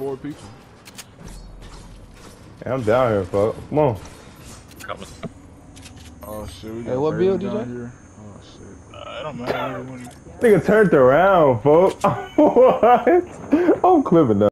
4 people. Yeah, I'm down here, folks. Come on. Coming. Oh shit, we Hey, got what build, down DJ? here. Oh shit. It don't matter. Nigga turned around, folks. What? I'm clipping that.